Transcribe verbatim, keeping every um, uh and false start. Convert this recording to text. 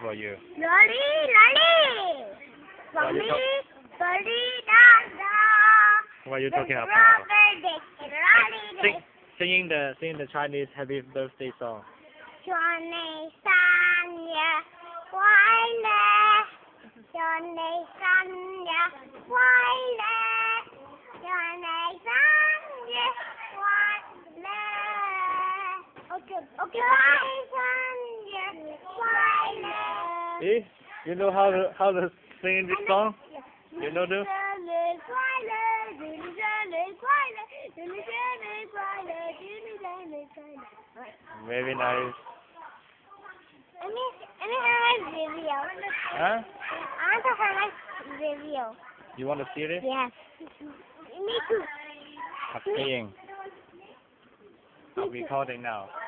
for you? Lolly, lolly. What For are you me, talk- lolly, da, da. What are you talking about? Strawberry dick, lolly Sing, dick. singing the singing the Chinese happy birthday song. 祝你生日快乐，祝你生日快乐，祝你生日快乐。OK OK。祝你生日快乐。 Eh? You know how to how to sing this song? You know this? 生日快乐，祝你生日快乐，祝你生日快乐，祝你生日快乐。 Very nice. I mean, I mean, I like video. Huh? I want to have like video. You want to see it? Yes. Me too. I'm singing. I'm recording now.